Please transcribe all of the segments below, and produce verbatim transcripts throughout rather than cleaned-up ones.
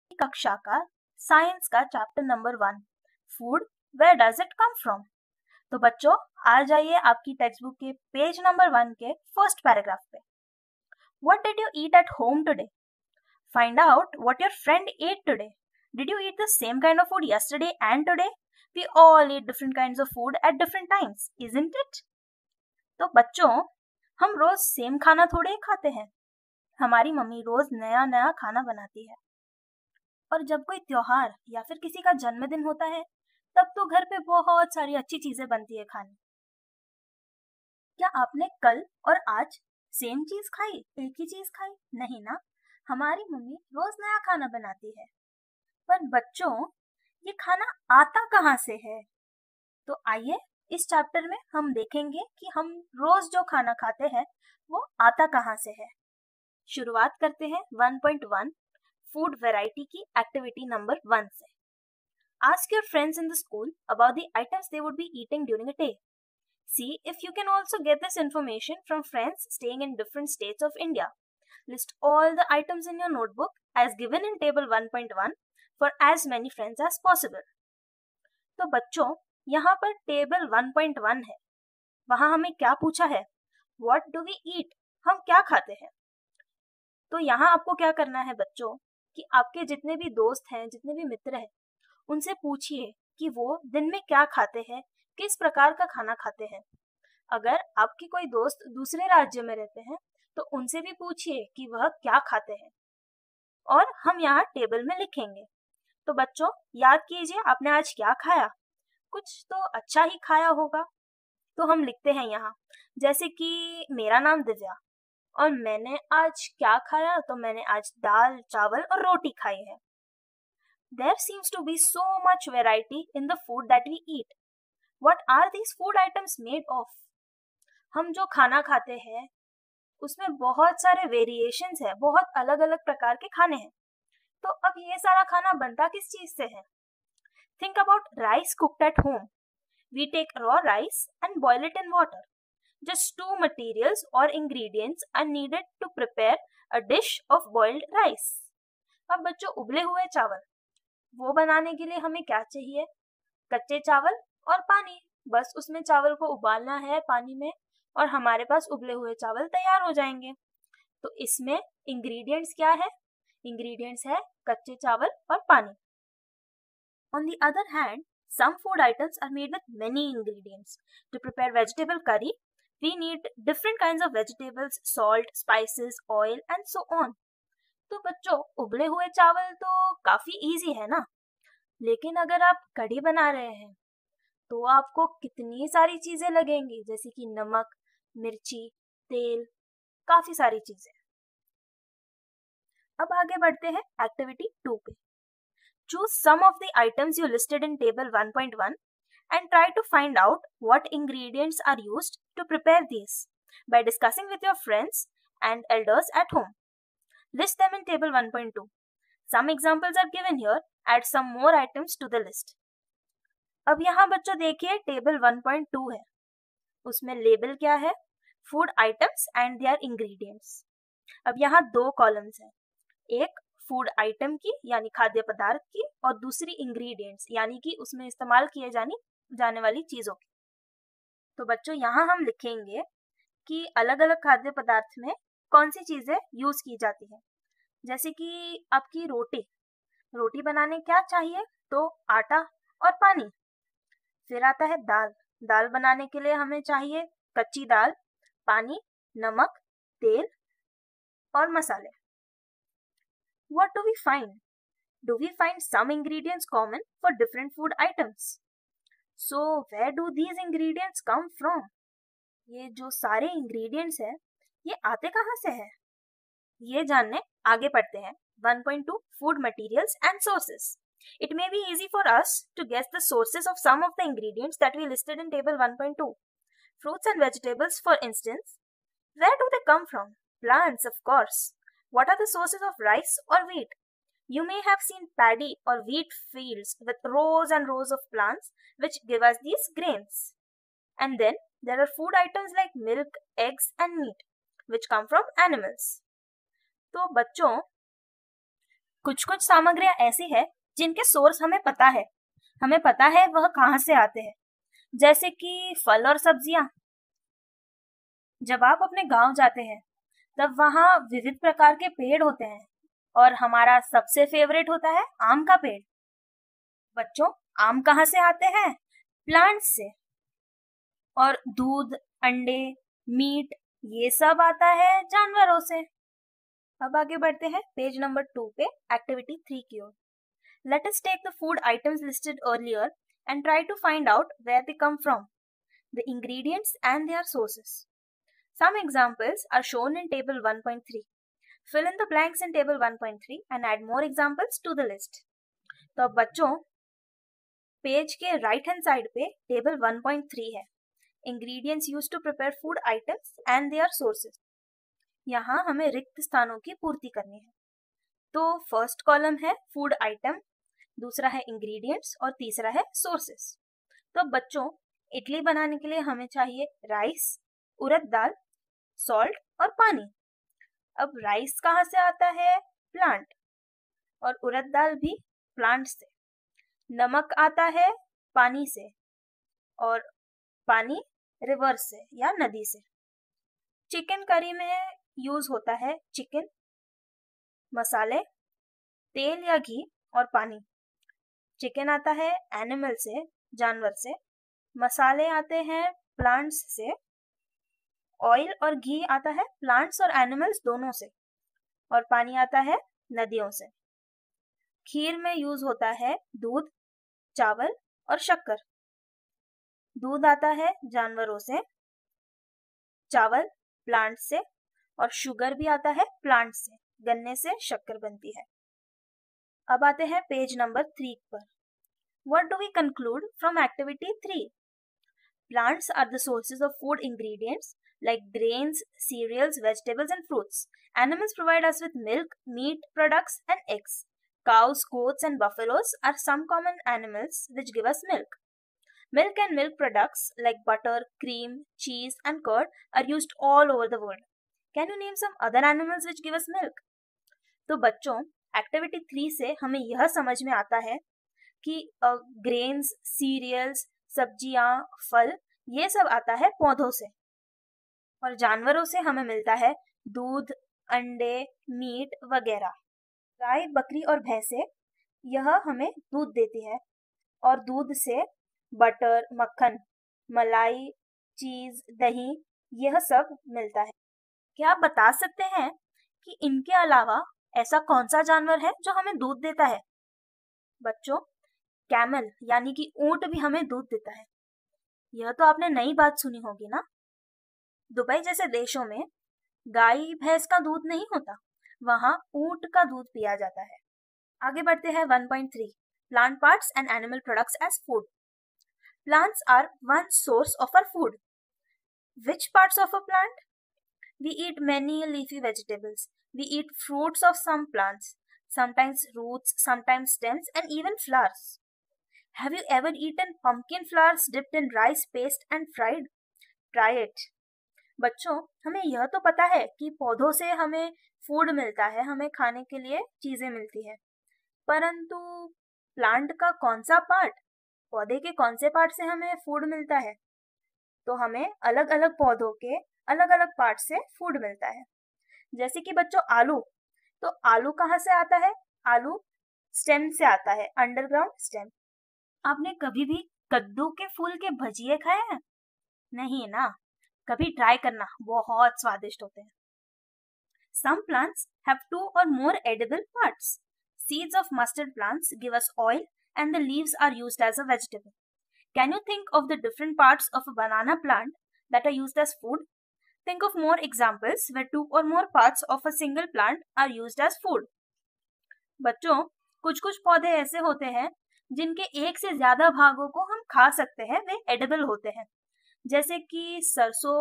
कक्षा का साइंस का chapter number one, food, where does it come from. तो बच्चों, आ जाइए आपकी टेक्स्ट बुक के पेज नंबर वन के फर्स्ट पैराग्राफ पे। What did you eat at home today? Find out what your friend ate today. Did you eat the same kind of food yesterday and today? We all eat different kinds of food at different times, isn't it? तो बच्चों, हम रोज same खाना थोड़े ही खाते हैं। हमारी mummy रोज नया नया खाना बनाती है, और जब कोई त्योहार या फिर किसी का जन्मदिन होता है तब तो घर पे बहुत सारी अच्छी चीजें बनती है खाने। क्या आपने कल और आज सेम चीज खाई, एक ही चीज खाई? नहीं ना, हमारी मम्मी रोज नया खाना बनाती है। पर बच्चों, ये खाना आता कहाँ से है? तो आइए इस चैप्टर में हम देखेंगे कि हम रोज जो खाना खाते हैं वो आता कहाँ से है। शुरुआत करते हैं one point one food variety की एक्टिविटी नंबर वन से। Ask your friends in the school about the items they would be eating during a day. See if you can also get this information from friends staying in different states of India. List all the items in your notebook as given in table one point one for as many friends as possible. तो बच्चों, यहाँ पर table one point one है। वहाँ हमें क्या पूछा है? What do we eat? हम क्या खाते हैं? तो यहाँ आपको क्या करना है बच्चों कि आपके जितने भी दोस्त हैं, जितने भी मित्र हैं, उनसे पूछिए कि वो दिन में क्या खाते हैं, किस प्रकार का खाना खाते हैं। अगर आपकी कोई दोस्त दूसरे राज्य में रहते हैं तो उनसे भी पूछिए कि वह क्या खाते हैं, और हम यहाँ टेबल में लिखेंगे। तो बच्चों, याद कीजिए आपने आज क्या खाया। कुछ तो अच्छा ही खाया होगा। तो हम लिखते हैं यहाँ, जैसे कि मेरा नाम दिव्या और मैंने आज क्या खाया, तो मैंने आज दाल, चावल और रोटी खाई है। There seems to be so much variety in the food that we eat. What are these food items made of? हम जो खाना खाते हैं उसमें बहुत सारे वेरिएशंस है, बहुत अलग अलग प्रकार के खाने हैं। तो अब ये सारा खाना बनता किस चीज से है? Think about rice cooked at home. We take raw rice and boil it in water. Just two materials or ingredients are needed to prepare a dish of boiled rice. अब बच्चों, उबले हुए चावल, वो बनाने के लिए हमें क्या चाहिए? कच्चे चावल और पानी। बस उसमें चावल को उबालना है पानी में और हमारे पास उबले हुए चावल तैयार हो जाएंगे। तो इसमें इंग्रेडिएंट्स क्या है? इंग्रेडिएंट्स है कच्चे चावल और पानी। On the other hand, some food items are made with many ingredients. To prepare vegetable curry, we need different kinds of vegetables, salt, spices, oil and so on. तो बच्चों, उबले हुए चावल तो काफी इजी है ना, लेकिन अगर आप कढ़ी बना रहे हैं तो आपको कितनी सारी चीजें लगेंगी, जैसे कि नमक, मिर्ची, तेल, काफी सारी चीजें। अब आगे बढ़ते हैं एक्टिविटी टू पे। Choose some of the items you listed in table one point one and try to find out what ingredients are used to prepare these by discussing with your friends and elders at home. List them in table one point two. Some examples are given here. Add some more items to the list. अब यहाँ बच्चों देखिए table one point to है, उसमें label क्या है? Food items and their ingredients. अब यहाँ दो कॉलम्स हैं, एक फूड आइटम की यानी खाद्य पदार्थ की, और दूसरी इंग्रेडिएंट्स यानी कि उसमें इस्तेमाल किए जाने जाने वाली चीजों की। तो बच्चों, यहाँ हम लिखेंगे कि अलग अलग खाद्य पदार्थ में कौन सी चीजें यूज की जाती है। जैसे कि आपकी रोटी रोटी बनाने क्या चाहिए? तो आटा और पानी। फिर आता है दाल। दाल बनाने के लिए हमें चाहिए कच्ची दाल, पानी, नमक, तेल और मसाले। What do we find? Do we find some ingredients common for different food items? So where do these ingredients come from? ये जो सारे ingredients हैं, ये आते कहाँ से हैं? ये जानने आगे पढ़ते हैं one point two Food materials and sources. It may be easy for us to guess the sources of some of the ingredients that we listed in table one point two. Fruits and vegetables, for instance. Where do they come from? Plants, of course. What are the sources of rice or wheat? You may have seen paddy or wheat fields with rows and rows of plants which give us these grains. And then there are food items like milk, eggs and meat which come from animals. तो बच्चों, कुछ कुछ सामग्रियां ऐसी है जिनके source हमें पता है, हमें पता है वह कहाँ से आते हैं, जैसे कि फल और सब्जियां। जब आप अपने गांव जाते हैं तब वहाँ विविध प्रकार के पेड़ होते हैं और हमारा सबसे फेवरेट होता है आम का पेड़। बच्चों, आम कहाँ से आते हैं? प्लांट्स से। और दूध, अंडे, मीट ये सब आता है जानवरों से। अब आगे बढ़ते हैं पेज नंबर टू पे एक्टिविटी थ्री की ओर। Let us take the food items listed earlier and try to find out where they come from, the ingredients and their sources. Some examples are shown in table one point three. Fill in the blanks in table one point three and add more examples to the list. तो अब बच्चों, page के right hand side पे table one point three है, ingredients used to prepare food items and their sources. यहाँ हमें रिक्त स्थानों की पूर्ति करनी है। तो फर्स्ट कॉलम है फूड आइटम, दूसरा है इंग्रेडिएंट्स और तीसरा है सोर्सेस। तो बच्चों, इडली बनाने के लिए हमें चाहिए राइस, उड़द दाल, सॉल्ट और पानी। अब राइस कहाँ से आता है? प्लांट। और उड़द दाल भी प्लांट से। नमक आता है पानी से और पानी रिवर से या नदी से। चिकन करी में यूज होता है चिकन, मसाले, तेल या घी और पानी। चिकन आता है एनिमल से, जानवर से, मसाले आते हैं प्लांट्स से, ऑयल और घी आता है प्लांट्स और एनिमल्स दोनों से, और पानी आता है नदियों से। खीर में यूज होता है दूध, चावल और शक्कर। दूध आता है जानवरों से, चावल प्लांट से और शुगर भी आता है प्लांट से, गन्ने से शक्कर बनती है। अब आते हैं पेज नंबर थ्री पर। What do we conclude from activity three? Plants are the sources of food ingredients like grains, cereals, vegetables and fruits. Animals provide us with milk, meat products and eggs. Cows, goats and buffaloes are some common animals which give us milk. Milk and milk products like butter, cream, cheese and curd are used all over the world. Can you name some other animals which give us milk? तो बच्चों, activity three से हमें यह समझ में आता है कि ग्रेन्स, सीरियल्स, सब्जियां, फल ये सब आता है पौधों से, और जानवरों से हमें मिलता है दूध, अंडे, मीट वगैरह। गाय, बकरी और भैंसे यह हमें दूध देती है और दूध से बटर, मक्खन, मलाई, चीज, दही यह सब मिलता है। क्या आप बता सकते हैं कि इनके अलावा ऐसा कौन सा जानवर है जो हमें दूध देता है? बच्चों, कैमल यानी कि ऊंट भी हमें दूध देता है। यह तो आपने नई बात सुनी होगी ना। दुबई जैसे देशों में गाय भैंस का दूध नहीं होता, वहां ऊंट का दूध पिया जाता है। आगे बढ़ते हैं one point three, plant parts and animal products as food. Plants are one source of our food. Which parts of a plant? We eat many leafy vegetables. We eat fruits of some plants, sometimes roots, sometimes stems, and even flowers. Have you ever eaten pumpkin flowers dipped in rice paste and fried? Try it. बच्चों, हमें यह तो पता है कि पौधों से हमें फूड मिलता है, हमें खाने के लिए चीजें मिलती है, परंतु प्लांट का कौन सा पार्ट, पौधे के कौन से पार्ट से हमें फूड मिलता है? तो हमें अलग अलग पौधों के अलग अलग पार्ट से फूड मिलता है। जैसे कि बच्चों आलू, तो आलू कहाँ से आता है? आलू स्टेम से आता है, अंडरग्राउंड स्टेम। आपने कभी भी कद्दू के फूल के भजिए खाए हैं? नहीं ना, कभी ट्राई करना, बहुत स्वादिष्ट होते हैं। Some plants have two or more edible parts. Seeds of mustard plants give us oil and the leaves are used as a vegetable. Can you think of the different parts of a banana plant that are used as food? Think of more examples where two or more parts of a single plant are used as food. बच्चों, कुछ कुछ पौधे ऐसे होते हैं जिनके एक से ज्यादा भागों को हम खा सकते हैं, वे एडिबल होते हैं। जैसे कि सरसों,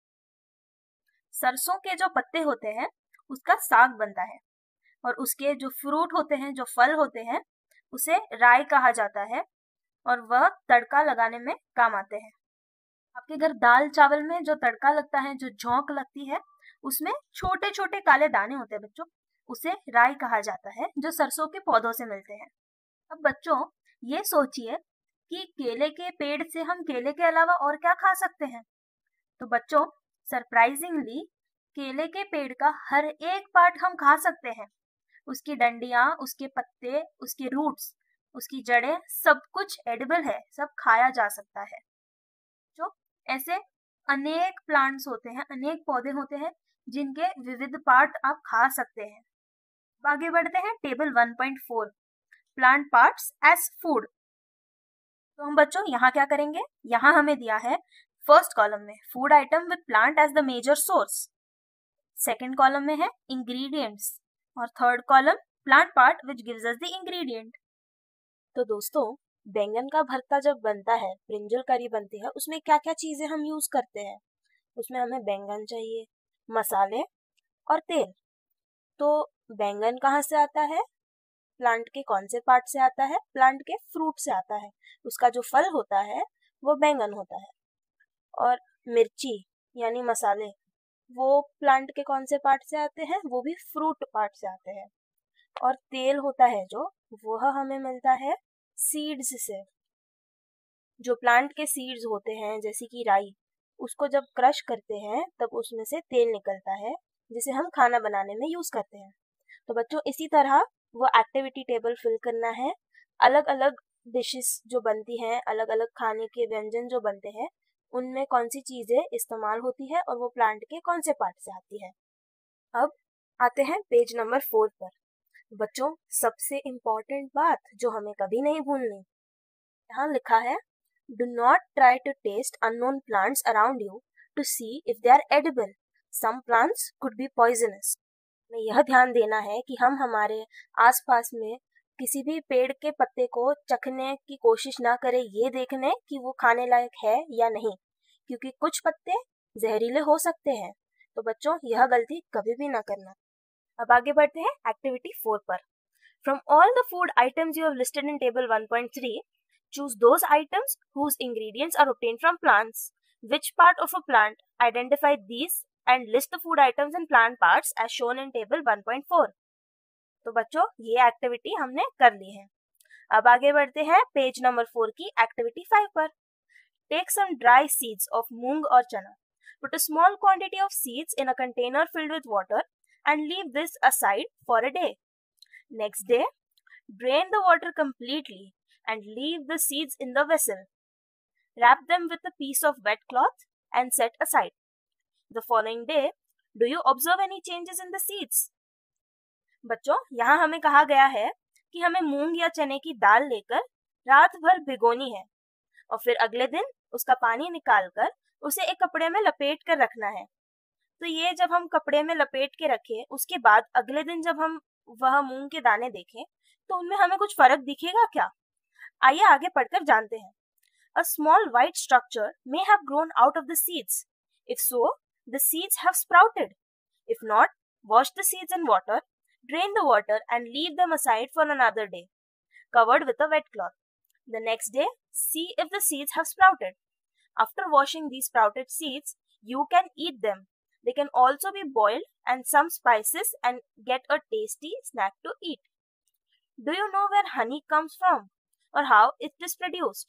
सरसों के जो पत्ते होते हैं उसका साग बनता है, और उसके जो फ्रूट होते हैं, जो फल होते हैं, उसे राई कहा जाता है और वह तड़का लगाने में काम आते हैं। आपके घर दाल चावल में जो तड़का लगता है, जो झोंक लगती है, उसमें छोटे छोटे काले दाने होते हैं बच्चों, उसे राई कहा जाता है, जो सरसों के पौधों से मिलते हैं। अब बच्चों ये सोचिए कि केले के पेड़ से हम केले के अलावा और क्या खा सकते हैं। तो बच्चों सरप्राइजिंगली केले के पेड़ का हर एक पार्ट हम खा सकते हैं। उसकी डंडियां, उसके पत्ते, उसके रूट्स, उसकी जड़ें, सब कुछ एडिबल है, सब खाया जा सकता है। जो ऐसे अनेक प्लांट्स होते हैं, अनेक पौधे होते हैं जिनके विविध पार्ट आप खा सकते हैं। आगे बढ़ते हैं table one point four, plant parts as food. तो हम बच्चों यहाँ क्या करेंगे, यहाँ हमें दिया है फर्स्ट कॉलम में food item with plant as the major source, second column में है इंग्रेडिएंट्स और third column plant part which gives us the ingredient. तो दोस्तों बैंगन का भरता जब बनता है, ब्रिंजल करी बनती है, उसमें क्या क्या चीजें हम यूज करते हैं। उसमें हमें बैंगन चाहिए, मसाले और तेल। तो बैंगन कहाँ से आता है, प्लांट के कौन से पार्ट से आता है, प्लांट के फ्रूट से आता है। उसका जो फल होता है वो बैंगन होता है। और मिर्ची यानी मसाले, वो प्लांट के कौन से पार्ट से आते हैं, वो भी फ्रूट पार्ट से आते हैं। और तेल होता है जो, वह हमें मिलता है सीड्स से। जो प्लांट के सीड्स होते हैं जैसे कि राई, उसको जब क्रश करते हैं तब उसमें से तेल निकलता है, जिसे हम खाना बनाने में यूज करते हैं। तो बच्चों इसी तरह वो एक्टिविटी टेबल फिल करना है। अलग अलग डिशेस जो बनती हैं, अलग अलग खाने के व्यंजन जो बनते हैं, उनमें कौन सी चीजें इस्तेमाल होती है और वो प्लांट के कौन से पार्ट से आती है। अब आते हैं पेज नंबर फोर पर। बच्चों सबसे इम्पोर्टेंट बात जो हमें कभी नहीं भूलनी, यहाँ लिखा है do not try to taste unknown plants around you to see if they are edible, some plants could be poisonous. में यह ध्यान देना है कि हम हमारे आसपास में किसी भी पेड़ के पत्ते को चखने की कोशिश ना करें, ये देखने कि वो खाने लायक है या नहीं, क्योंकि कुछ पत्ते जहरीले हो सकते हैं। तो बच्चों यह गलती कभी भी ना करना। अब आगे बढ़ते हैं एक्टिविटी फोर पर। From all the food items you have listed in table one point three, choose those items whose ingredients are obtained from plants. Which part of a plant? Identify these and list the food items and plant parts as shown in table one point four. तो बच्चों ये activity हमने कर ली है। अब आगे बढ़ते हैं पेज नंबर फोर की एक्टिविटी फाइव पर। Take some dry seeds of moong और chana. Put a small quantity of seeds in a container filled with water and leave this aside for a day. Next day, drain the water completely and leave the seeds in the vessel. Wrap them with a piece of wet cloth and set aside. The following day, do you observe any changes in the seeds? बच्चों यहाँ हमें कहा गया है कि हमें मूंग या चने की दाल लेकर रात भर भिगोनी है और फिर अगले दिन उसका पानी निकालकर उसे एक कपड़े में लपेट कर रखना है। तो ये जब हम कपड़े में लपेट के रखें, उसके बाद अगले दिन जब हम वह मूंग के दाने देखें तो उनमें हमें कुछ फर्क दिखेगा क्या? आइए आगे पढ़कर जानते हैं। A small white structure may have grown out of the seeds. If so, the seeds have sprouted. If not, wash the seeds in water, drain the water and leave them aside for another day, covered with a wet cloth. The next day, see if the seeds have sprouted. After washing these sprouted seeds, you can eat them. They can also be boiled and some spices and get a tasty snack to eat. Do you know where honey comes from? और how it is produced?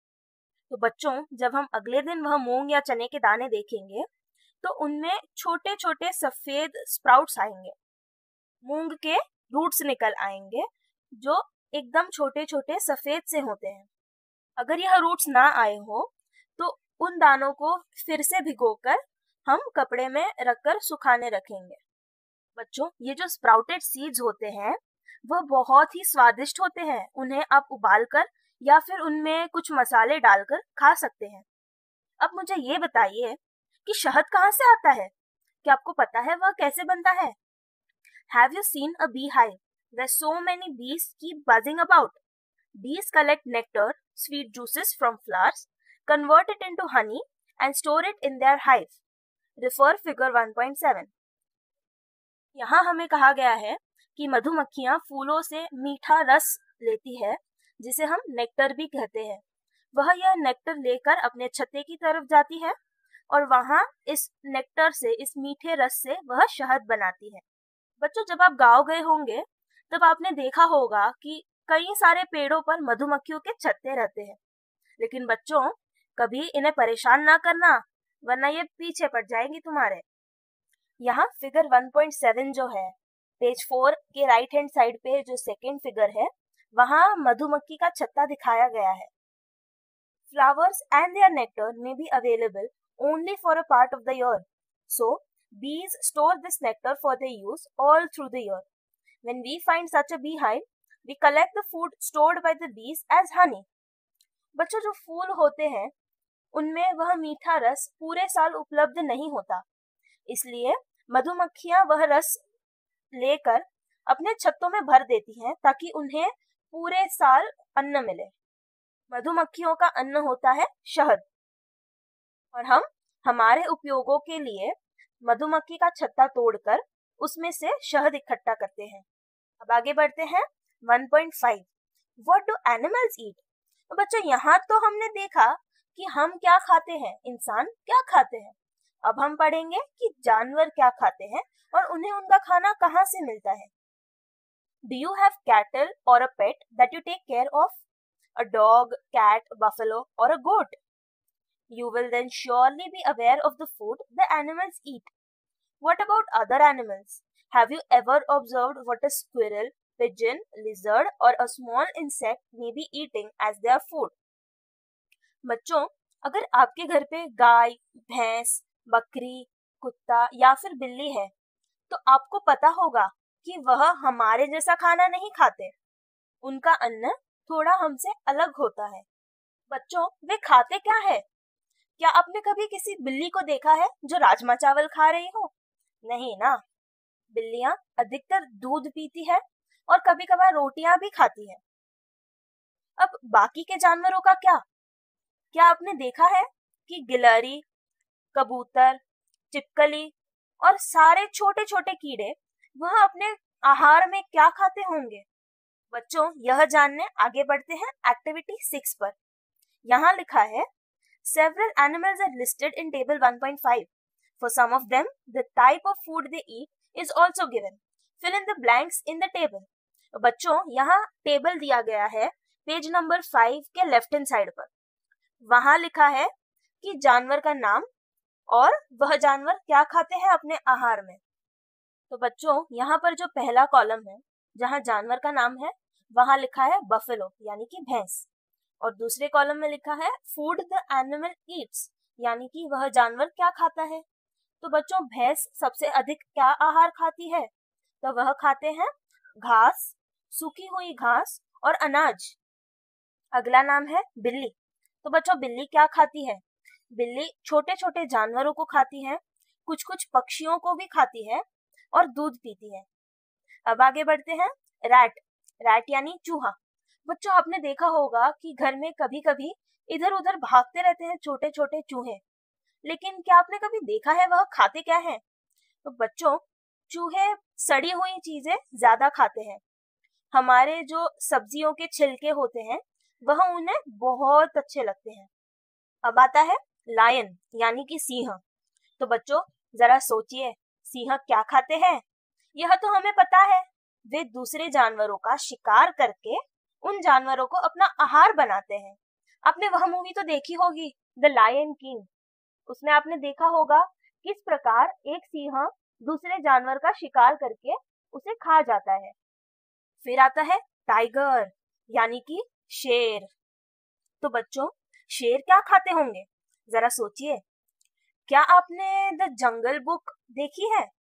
तो बच्चों जब हम अगले दिन वह मूंग या चने के दाने देखेंगे तो उनमें छोटे छोटे सफेद स्प्राउट्स आएंगे, मूंग के रूट्स निकल आएंगे जो एकदम छोटे छोटे सफेद से होते हैं। अगर यह रूट्स ना आए हो तो उन दानों को फिर से भिगोकर हम कपड़े में रखकर सुखाने रखेंगे। बच्चों ये जो स्प्राउटेड सीड्स होते हैं वह बहुत ही स्वादिष्ट होते हैं। उन्हें आप उबालकर या फिर उनमें कुछ मसाले डालकर खा सकते हैं। अब मुझे ये बताइए कि शहद कहाँ से आता है? क्या आपको पता है वह कैसे बनता है? Have you seen a beehive where so many bees keep buzzing about? Bees collect nectar, sweet juices from flowers, convert it into honey and store it in their hive. Refer figure one point seven. यहाँ हमें कहा गया है कि मधुमक्खियाँ फूलों से मीठा रस लेती है जिसे हम नेक्टर भी कहते हैं। वह यह नेक्टर लेकर अपने छत्ते की तरफ जाती है और वहाँ इस नेक्टर से, इस मीठे रस से वह शहद बनाती है। बच्चों, जब आप गाँव गए होंगे तब आपने देखा होगा कि कई सारे पेड़ों पर मधुमक्खियों के छत्ते रहते हैं। लेकिन बच्चों, कभी इन्हें परेशान ना करना, वरना ये पीछे पड़ जाएंगी तुम्हारे। यहाँ फिगर वन पॉइंट सेवन जो है, पेज फोर के राइट हैंड साइड पे जो सेकेंड फिगर है, वहाँ मधुमक्खी का छत्ता दिखाया गया है। Flowers and their nectar may be available only for a part of the year. So, bees store this nectar for their use all through the year. When we find such a beehive, we collect the food stored by the bees as honey. बच्चों, जो फूल होते हैं उनमें वह मीठा रस पूरे साल उपलब्ध नहीं होता, इसलिए मधुमक्खियां वह रस लेकर अपने छत्तों में भर देती हैं ताकि उन्हें पूरे साल अन्न मिले। मधुमक्खियों का अन्न होता है शहद, और हम हमारे उपयोगों के लिए मधुमक्खी का छत्ता तोड़कर उसमें से शहद इकट्ठा करते हैं। अब आगे बढ़ते हैं one point five, what do animals eat. तो बच्चों, यहाँ तो हमने देखा कि हम क्या खाते हैं, इंसान क्या खाते हैं। अब हम पढ़ेंगे कि जानवर क्या खाते हैं और उन्हें उनका खाना कहाँ से मिलता है। डू यू हैव कैटल और a pet that you take care of? A dog, cat, buffalo, or a goat? You will then surely be aware of the food the animals eat. What about other animals? Have you ever observed what a squirrel, pigeon, lizard, or a small insect may be eating as their food? बच्चों, अगर आपके घर पे गाय, भैंस, बकरी, कुत्ता या फिर बिल्ली है, तो आपको पता होगा कि वह हमारे जैसा खाना नहीं खाते। उनका अन्न थोड़ा हमसे अलग होता है। बच्चों, वे खाते क्या है? क्या आपने कभी किसी बिल्ली को देखा है जो राजमा चावल खा रही हो? नहीं ना। बिल्लियां अधिकतर दूध पीती है और कभी कभार रोटियां भी खाती है। अब बाकी के जानवरों का क्या? क्या आपने देखा है कि गिलहरी, कबूतर, चिपकली और सारे छोटे छोटे कीड़े वह अपने आहार में क्या खाते होंगे? बच्चों, यह जानने आगे बढ़ते हैं एक्टिविटी सिक्स पर। यहाँ लिखा है, several animals are listed in table one point five. For some of them, the type of food they eat is also given. Fill in the blanks in the table. बच्चों, यहाँ table दिया गया है page number five के left hand side पर। वहाँ लिखा है कि जानवर का नाम और वह जानवर क्या खाते हैं अपने आहार में। तो बच्चों, यहाँ पर जो पहला कॉलम है, जहाँ जानवर का नाम है, वहां लिखा है बफेलो यानी कि भैंस, और दूसरे कॉलम में लिखा है फूड द एनिमल ईट्स यानी कि वह जानवर क्या खाता है। तो बच्चों, भैंस सबसे अधिक क्या आहार खाती है? तो वह खाते हैं घास, सूखी हुई घास और अनाज। अगला नाम है बिल्ली। तो बच्चों, बिल्ली क्या खाती है? बिल्ली छोटे छोटे जानवरों को खाती है, कुछ कुछ पक्षियों को भी खाती है और दूध पीती है। अब आगे बढ़ते हैं, रैट। रैट यानी चूहा। बच्चों, आपने देखा होगा कि घर में कभी कभी इधर उधर भागते रहते हैं छोटे छोटे चूहे, लेकिन क्या आपने कभी देखा है वह खाते क्या है? तो बच्चों, चूहे सड़ी हुई चीजें ज्यादा खाते हैं। हमारे जो सब्जियों के छिलके होते हैं वह उन्हें बहुत अच्छे लगते हैं। अब आता है लायन यानी कि सिंह। तो बच्चों, जरा सोचिए, सिंह क्या खाते हैं? यह तो हमें पता है, वे दूसरे जानवरों का शिकार करके उन जानवरों को अपना आहार बनाते हैं। आपने वह मूवी तो देखी होगी, द लायन किंग। उसमें आपने देखा होगा किस प्रकार एक सिंह दूसरे जानवर का शिकार करके उसे खा जाता है। फिर आता है टाइगर यानी कि शेर। तो बच्चों, शेर क्या खाते होंगे? जरा सोचिए। क्या आपने द जंगल बुक देखी है?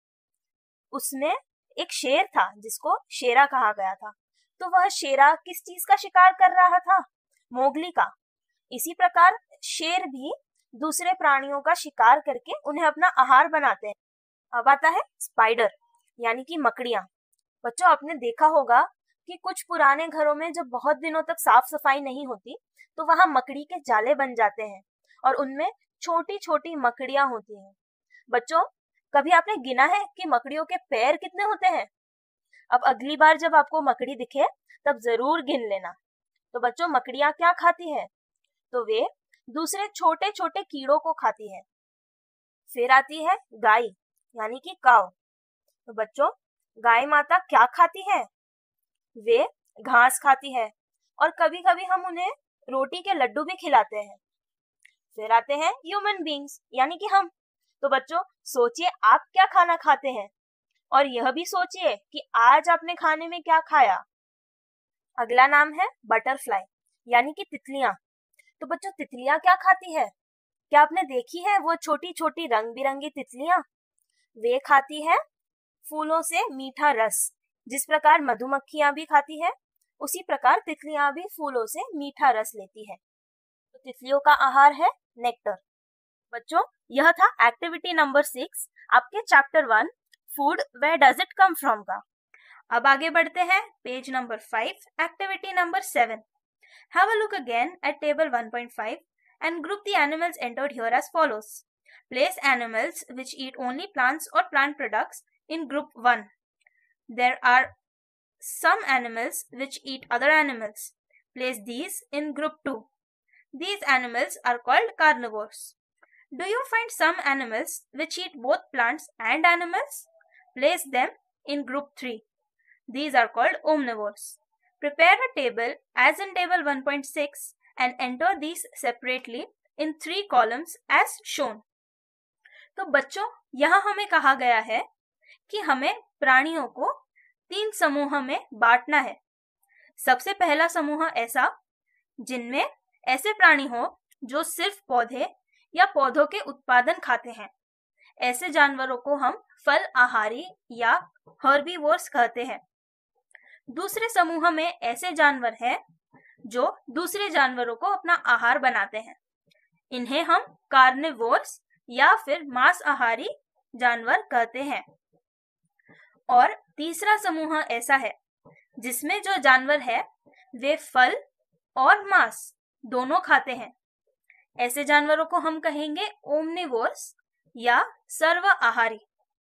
उसमें एक शेर था जिसको शेरा कहा गया था। तो वह शेरा किस चीज का शिकार कर रहा था? मोगली का। इसी प्रकार शेर भी दूसरे प्राणियों का शिकार करके उन्हें अपना आहार बनाते हैं। अब आता है स्पाइडर यानी कि मकड़ियां। बच्चों, आपने देखा होगा कि कुछ पुराने घरों में जब बहुत दिनों तक साफ सफाई नहीं होती तो वहां मकड़ी के जाले बन जाते हैं और उनमें छोटी छोटी मकड़ियां होती हैं। बच्चों, कभी आपने गिना है कि मकड़ियों के पैर कितने होते हैं? अब अगली बार जब आपको मकड़ी दिखे तब जरूर गिन लेना। तो बच्चों, मकड़ियां क्या खाती है? तो वे दूसरे छोटे छोटे कीड़ों को खाती है। फिर आती है गाय यानी कि काव। तो बच्चों, गाय माता क्या खाती है? वे घास खाती है और कभी कभी हम उन्हें रोटी के लड्डू भी खिलाते हैं। फिर आते हैं ह्यूमन बींग्स यानी कि हम। तो बच्चों सोचिए आप क्या खाना खाते हैं और यह भी सोचिए कि आज आपने खाने में क्या खाया। अगला नाम है बटरफ्लाई यानी कि तितलियां। तो बच्चों तितलियां क्या खाती है? क्या आपने देखी है वो छोटी छोटी रंग बिरंगी तितलियां? वे खाती है फूलों से मीठा रस। जिस प्रकार मधुमक्खियां भी खाती है उसी प्रकार तितलियां भी फूलों से मीठा रस लेती है। तो तितलियों का आहार है नेक्टर। बच्चों यह था एक्टिविटी नंबर सिक्स आपके chapter one food where does it come from का। अब आगे बढ़ते हैं page number five activity number seven. Have a look again at table one point five and group the animals entered here as follows. Place animals which eat only plants or plant products in group one. There are some animals which eat other animals. Place these in group two. These animals are called carnivores. Do you find some animals which eat both plants and animals? Place them in group three. These are called omnivores. Prepare a table as in table one point six and enter these separately in three columns as shown. तो बच्चों यहाँ हमें कहा गया है कि हमें प्राणियों को तीन समूह में बांटना है। सबसे पहला समूह ऐसा जिनमें ऐसे प्राणी हो जो सिर्फ पौधे या पौधों के उत्पादन खाते हैं। ऐसे जानवरों को हम फल आहारी या हर्बीवोर्स कहते हैं। दूसरे समूह में ऐसे जानवर हैं जो दूसरे जानवरों को अपना आहार बनाते हैं। इन्हें हम कार्निवोर्स या फिर मांस आहारी जानवर कहते हैं। और तीसरा समूह ऐसा है जिसमें जो जानवर है वे फल और मांस दोनों खाते हैं। ऐसे जानवरों को हम कहेंगे ओमनिवोर्स या सर्व आहारी।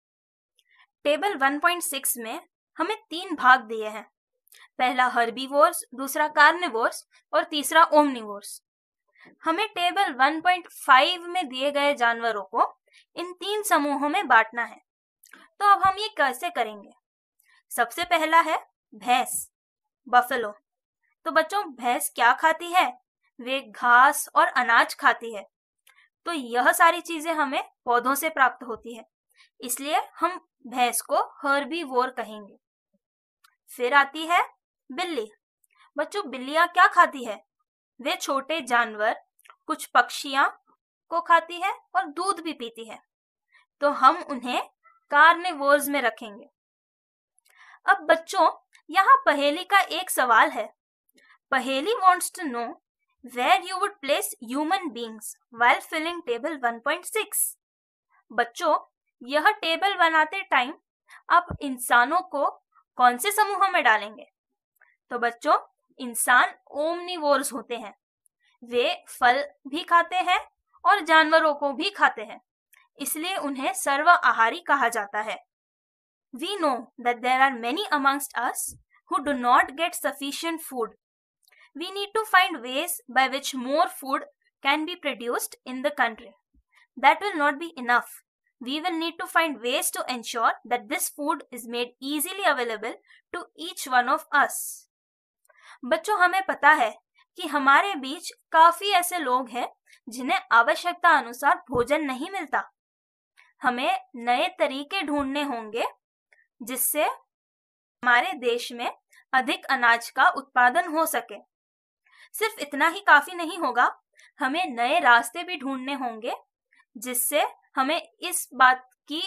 टेबल वन पॉइंट सिक्स में हमें तीन भाग दिए हैं। पहला हर्बीवोर्स, दूसरा कार्निवोर्स और तीसरा ओमनिवोर्स। हमें टेबल वन पॉइंट फाइव में दिए गए जानवरों को इन तीन समूहों में बांटना है। तो अब हम ये कैसे करेंगे? सबसे पहला है भैंस, बफेलो। तो बच्चों भैंस क्या खाती है? वे घास और अनाज खाती है। तो यह सारी चीजें हमें पौधों से प्राप्त होती है, इसलिए हम भैंस को हर्बीवोर कहेंगे। फिर आती है बिल्ली। बच्चों बिल्लियां क्या खाती है? वे छोटे जानवर, कुछ पक्षियां को खाती है और दूध भी पीती है। तो हम उन्हें कार्निवोर्स में रखेंगे। अब बच्चों यहाँ पहेली का एक सवाल है। पहेली wants to know where you would place human beings while filling table one point six. बच्चों यह टेबल बनाते टाइम आप इंसानों को कौन से समूह में डालेंगे? तो बच्चों इंसान ओमनिवोर्स होते हैं। वे फल भी खाते हैं और जानवरों को भी खाते हैं, इसलिए उन्हें सर्व आहारी कहा जाता है। We know that there are many amongst us who do not get sufficient food. We need to find ways by which more food can be produced in the country. That will not be enough. We will need to find ways to ensure that this food is made easily available to each one of us. बच्चों हमें पता है कि हमारे बीच काफी ऐसे लोग हैं जिन्हें आवश्यकता अनुसार भोजन नहीं मिलता। हमें नए तरीके ढूंढने होंगे जिससे हमारे देश में अधिक अनाज का उत्पादन हो सके। सिर्फ इतना ही काफी नहीं होगा, हमें नए रास्ते भी ढूंढने होंगे जिससे हमें इस बात की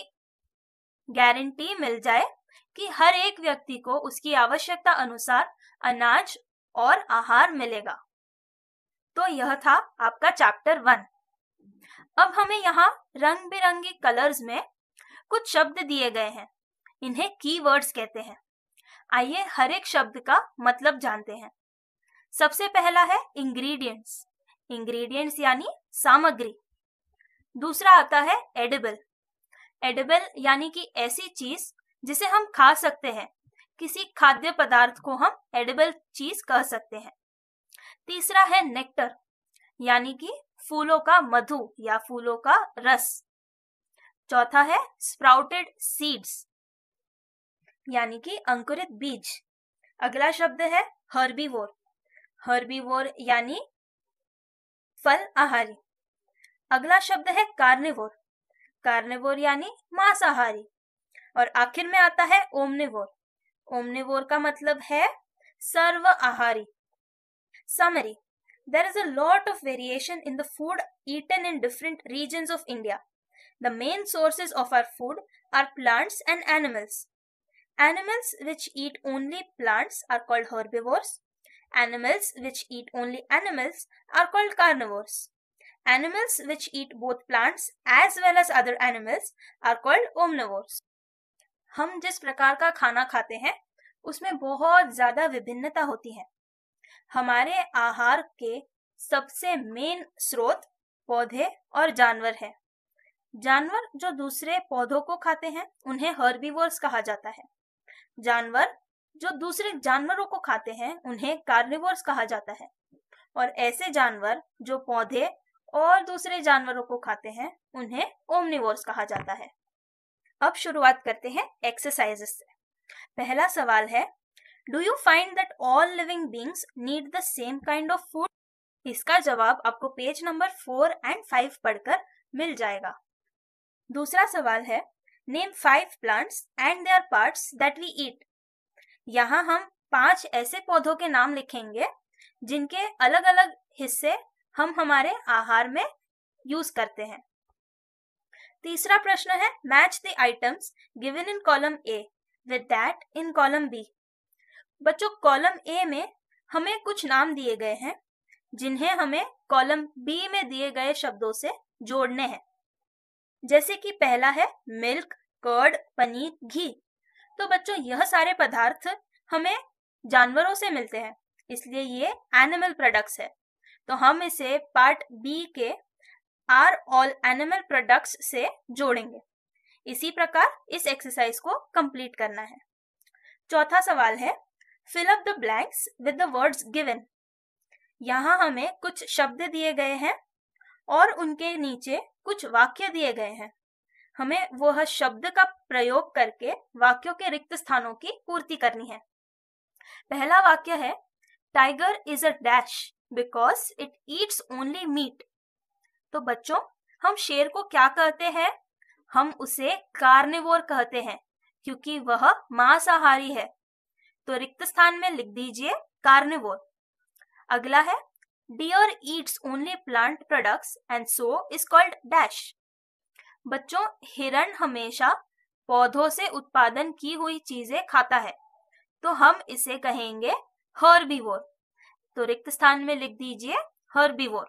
गारंटी मिल जाए कि हर एक व्यक्ति को उसकी आवश्यकता अनुसार अनाज और आहार मिलेगा। तो यह था आपका चैप्टर वन। अब हमें यहाँ रंग बिरंगे कलर्स में कुछ शब्द दिए गए हैं, इन्हें कीवर्ड्स कहते हैं। आइए हर एक शब्द का मतलब जानते हैं। सबसे पहला है इंग्रेडिएंट्स। इंग्रेडिएंट्स यानी सामग्री। दूसरा आता है एडिबल। एडिबल यानी कि ऐसी चीज जिसे हम खा सकते हैं, किसी खाद्य पदार्थ को हम एडिबल चीज कह सकते हैं। तीसरा है नेक्टर यानी कि फूलों का मधु या फूलों का रस। चौथा है स्प्राउटेड सीड्स। यानी कि अंकुरित बीज। अगला शब्द है हर्बीवोर। हर्बीवोर यानी फल आहारी। अगला शब्द है कार्निवोर। कार्निवोर यानी मांसाहारी। और आखिर में आता है ओमनिवोर। ओमनिवोर का मतलब है सर्व आहारी। Summary: There is a lot of variation in the food eaten in different regions of India. The main sources of our food are plants and animals. Animals which eat only plants are called herbivores. Animals which eat only animals are called carnivores. Animals which eat both plants as well as other animals are called omnivores. हम जिस प्रकार का खाना खाते हैं उसमें बहुत ज्यादा विभिन्नता होती है। हमारे आहार के सबसे मेन स्रोत पौधे और जानवर है। जानवर जो दूसरे पौधों को खाते हैं उन्हें हर्बीवोर्स कहा जाता है। जानवर जो दूसरे जानवरों को खाते हैं उन्हें कार्निवोर्स कहा जाता है। और ऐसे जानवर जो पौधे और दूसरे जानवरों को खाते हैं उन्हें ओमनिवोर्स कहा जाता है। अब शुरुआत करते हैं एक्सरसाइजेस से। पहला सवाल है, do you find that all living beings need the same kind of food? इसका जवाब आपको page number four and five पढ़कर मिल जाएगा। दूसरा सवाल है, name five plants and their parts that we eat. यहाँ हम पांच ऐसे पौधों के नाम लिखेंगे जिनके अलग अलग हिस्से हम हमारे आहार में यूज करते हैं। तीसरा प्रश्न है, match the items given in column A with that in column B. बच्चों, कॉलम ए में हमें कुछ नाम दिए गए हैं जिन्हें हमें कॉलम बी में दिए गए शब्दों से जोड़ने हैं। जैसे कि पहला है मिल्क, कर्ड, पनीर, घी। तो बच्चों, यह सारे पदार्थ हमें जानवरों से मिलते हैं, इसलिए ये एनिमल प्रोडक्ट्स है। तो हम इसे पार्ट बी के आर ऑल एनिमल प्रोडक्ट्स से जोड़ेंगे। इसी प्रकार इस एक्सरसाइज को कंप्लीट करना है। चौथा सवाल है, fill up the blanks with the words given. यहाँ हमें कुछ शब्द दिए गए हैं और उनके नीचे कुछ वाक्य दिए गए हैं। हमें वह शब्द का प्रयोग करके वाक्यों के रिक्त स्थानों की पूर्ति करनी है। पहला वाक्य है, tiger is a dash because it eats only meat. तो बच्चों, हम शेर को क्या कहते हैं? हम उसे कार्निवोर कहते हैं क्योंकि वह मांसाहारी है। तो रिक्त स्थान में लिख दीजिए कार्निवोर। अगला है, deer eats only plant products and so is called dash. बच्चों, हिरण हमेशा पौधों से उत्पादन की हुई चीजें खाता है, तो हम इसे कहेंगे हर्बीवोर। तो रिक्त स्थान में लिख दीजिए herbivore.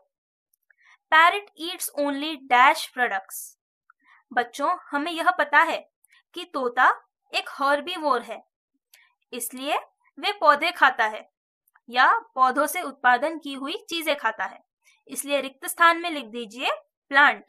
Parrot eats only dash products. बच्चों, हमें यह पता है कि तोता एक हर्बीवोर है, इसलिए वे पौधे खाता है या पौधों से उत्पादन की हुई चीजें खाता है, इसलिए रिक्त स्थान में लिख दीजिए plant.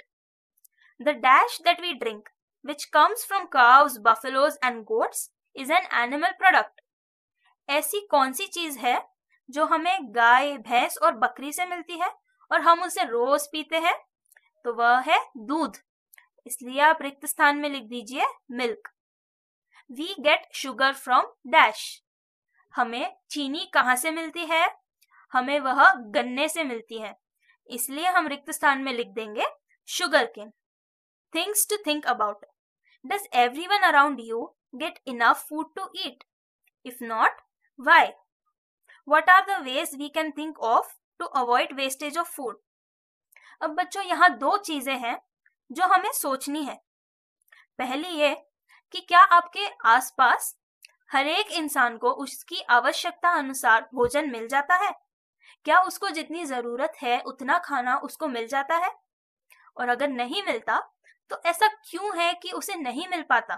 The dash that we drink which comes from cows, buffaloes and goats is an animal product. ऐसी कौन सी चीज है जो हमें गाय, भैंस और बकरी से मिलती है और हम उसे रोज पीते हैं? तो वह है दूध, इसलिए आप रिक्त स्थान में लिख दीजिए milk. We get sugar from dash. हमें चीनी कहाँ से मिलती है? हमें वह गन्ने से मिलती है, इसलिए हम रिक्त स्थान में लिख देंगे sugar cane. Things to think about, does everyone around you get enough food to eat? If not, why? What are the ways we can think of to avoid wastage of food? अब बच्चों, यहाँ दो चीजें हैं जो हमें सोचनी है। पहली ये कि क्या आपके आसपास हर एक इंसान को उसकी आवश्यकता अनुसार भोजन मिल जाता है? क्या उसको जितनी जरूरत है उतना खाना उसको मिल जाता है? और अगर नहीं मिलता तो ऐसा क्यों है कि उसे नहीं मिल पाता?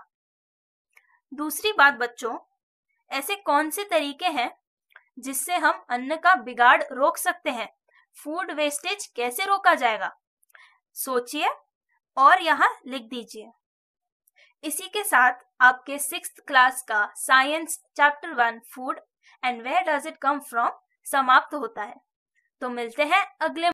दूसरी बात बच्चों, ऐसे कौन से तरीके हैं जिससे हम अन्न का बिगाड़ रोक सकते हैं? फूड वेस्टेज कैसे रोका जाएगा? सोचिए और यहाँ लिख दीजिए। इसी के साथ आपके सिक्स्थ क्लास का science chapter one food and where does it come from समाप्त होता है। तो मिलते हैं अगले